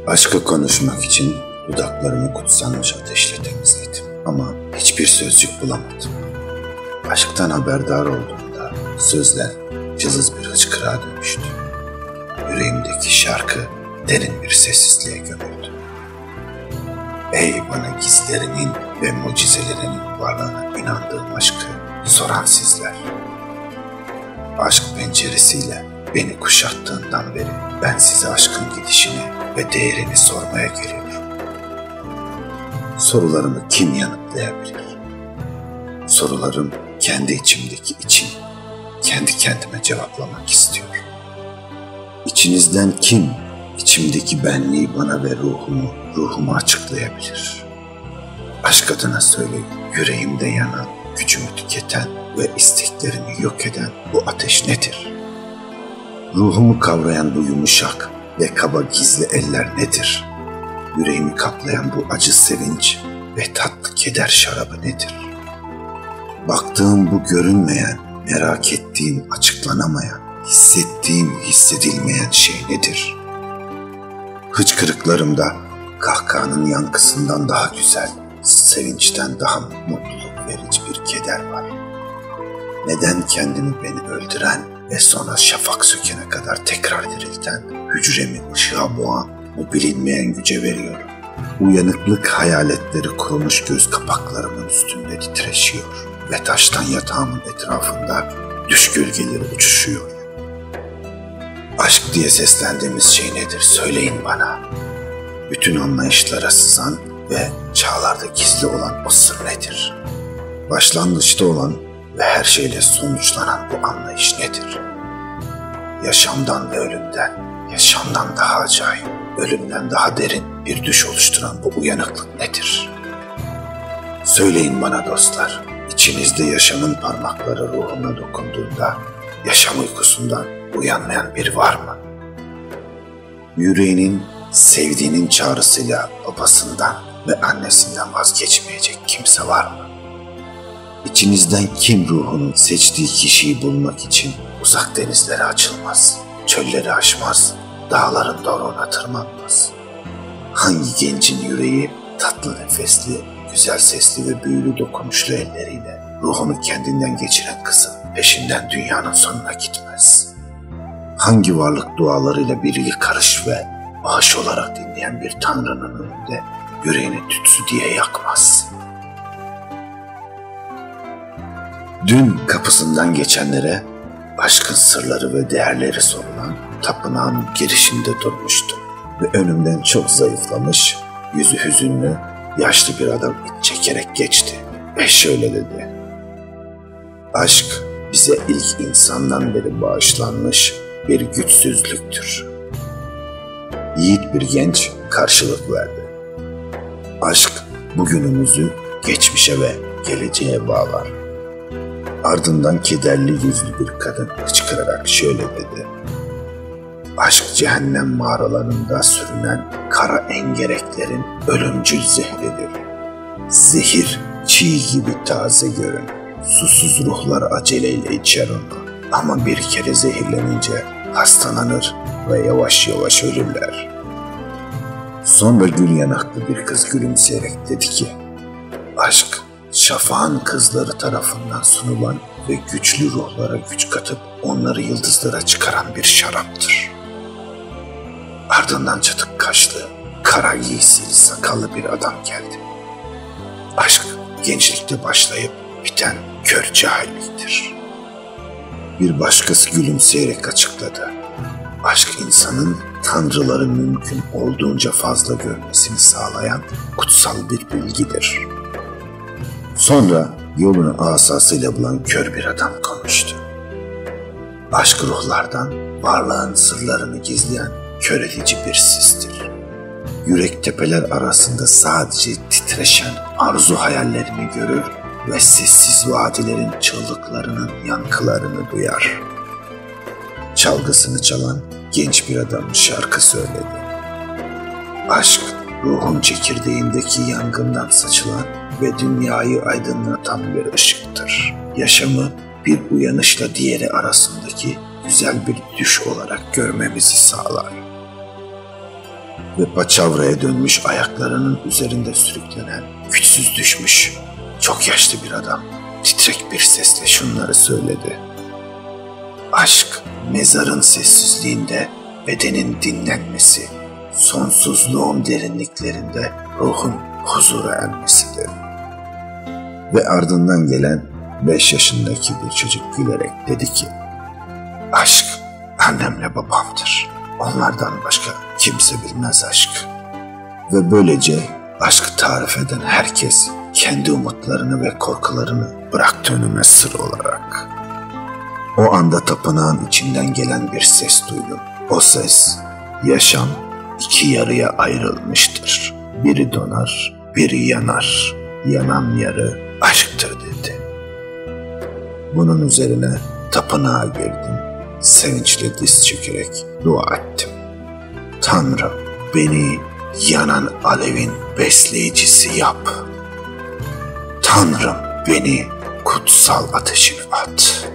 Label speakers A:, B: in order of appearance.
A: Aşkı konuşmak için dudaklarımı kutsanmış ateşle temizledim. Ama hiçbir sözcük bulamadım. Aşktan haberdar olduğumda sözler cılız bir hıçkırığa dönüştü. Yüreğimdeki şarkı derin bir sessizliğe gömüldü. Ey bana gizlerinin ve mucizelerinin varlığına inandığım aşkı soran sizler. Aşk penceresiyle beni kuşattığından beri ben size aşkın gidişini ve değerini sormaya geliyorum. Sorularımı kim yanıtlayabilir? Sorularım kendi içimdeki için, kendi kendime cevaplamak istiyor. İçinizden kim içimdeki benliği bana ve ruhumu açıklayabilir? Aşk adına söyleyin, yüreğimde yanan, gücümü tüketen ve isteklerimi yok eden bu ateş nedir? Ruhumu kavrayan bu yumuşak ve kaba gizli eller nedir? Yüreğimi kaplayan bu acı sevinç ve tatlı keder şarabı nedir? Baktığım bu görünmeyen, merak ettiğim açıklanamayan, hissettiğim hissedilmeyen şey nedir? Hıçkırıklarımda kahkahanın yankısından daha güzel, sevinçten daha mutluluk verici bir keder var. Neden kendimi beni öldüren ve sonra şafak sökene kadar tekrar dirilten, hücremi ışığa boğan bu bilinmeyen güce veriyorum? Uyanıklık hayaletleri kurumuş göz kapaklarımın üstünde titreşiyor ve taştan yatağımın etrafında düş gölgeleri uçuşuyor. Aşk diye seslendiğimiz şey nedir? Söyleyin bana. Bütün anlayışlara sızan ve çağlarda gizli olan o sır nedir? Başlangıçta olan ve her şeyle sonuçlanan bu anlayış nedir? Yaşamdan ve ölümden, yaşamdan daha acayip, ölümden daha derin bir düş oluşturan bu uyanıklık nedir? Söyleyin bana dostlar, içinizde yaşamın parmakları ruhuna dokunduğunda, yaşam uykusundan uyanmayan biri var mı? Yüreğinin, sevdiğinin çağrısıyla babasından ve annesinden vazgeçmeyecek kimse var mı? İçinizden kim ruhunun seçtiği kişiyi bulmak için uzak denizlere açılmaz, çölleri aşmaz, dağların doruğuna tırmanmaz? Hangi gencin yüreği tatlı nefesli, güzel sesli ve büyülü dokunuşlu elleriyle ruhunu kendinden geçiren kızın peşinden dünyanın sonuna gitmez? Hangi varlık dualarıyla biriyle karış ve bağış olarak dinleyen bir tanrının önünde yüreğini tütsü diye yakmaz? Dün kapısından geçenlere aşkın sırları ve değerleri sorulan tapınağın girişinde durmuştum ve önümden çok zayıflamış, yüzü hüzünlü, yaşlı bir adam iç çekerek geçti ve şöyle dedi: aşk bize ilk insandan beri bağışlanmış bir güçsüzlüktür. Yiğit bir genç karşılık verdi. Aşk bugünümüzü geçmişe ve geleceğe bağlar. Ardından kederli yüzlü bir kadın hıçkırarak şöyle dedi: aşk cehennem mağaralarında sürünen kara engereklerin ölümcül zehridir. Zehir çiğ gibi taze görün. Susuz ruhlar aceleyle içer onu. Ama bir kere zehirlenince hastalanır ve yavaş yavaş ölürler. Sonra gül yanaklı bir kız gülümseyerek dedi ki: aşk şafağın kızları tarafından sunulan ve güçlü ruhlara güç katıp onları yıldızlara çıkaran bir şaraptır. Ardından çatık kaşlı, kara giysili, sakallı bir adam geldi. Aşk gençlikte başlayıp biten kör cahilliktir. Bir başkası gülümseyerek açıkladı: aşk insanın tanrıları mümkün olduğunca fazla görmesini sağlayan kutsal bir bilgidir. Sonra yolunu asasıyla bulan kör bir adam konuştu. Aşk ruhlardan varlığın sırlarını gizleyen kör edici bir sistir. Yürek tepeler arasında sadece titreşen arzu hayallerini görür ve sessiz vadilerin çığlıklarının yankılarını duyar. Çalgısını çalan genç bir adam şarkı söyledi. Aşk ruhun çekirdeğindeki yangından saçılan ve dünyayı aydınlatan bir ışıktır. Yaşamı bir uyanışla diğeri arasındaki güzel bir düş olarak görmemizi sağlar. ve paçavraya dönmüş ayaklarının üzerinde sürüklenen, güçsüz düşmüş, çok yaşlı bir adam titrek bir sesle şunları söyledi. Aşk, mezarın sessizliğinde bedenin dinlenmesi, sonsuzluğun derinliklerinde ruhun huzura ermesidir. Ve ardından gelen 5 yaşındaki bir çocuk gülerek dedi ki, aşk annemle babamdır. Onlardan başka kimse bilmez aşk. Ve böylece aşkı tarif eden herkes kendi umutlarını ve korkularını bıraktı önüme sır olarak. O anda tapınağın içinden gelen bir ses duydum. O ses, yaşam 2 yarıya ayrılmıştır. Biri donar, biri yanar. Yanan yarı aşktır dedi. Bunun üzerine tapınağa girdim. Sevinçle diz çökerek dua ettim. Tanrım, beni yanan alevin besleyicisi yap. Tanrım, beni kutsal ateşine at.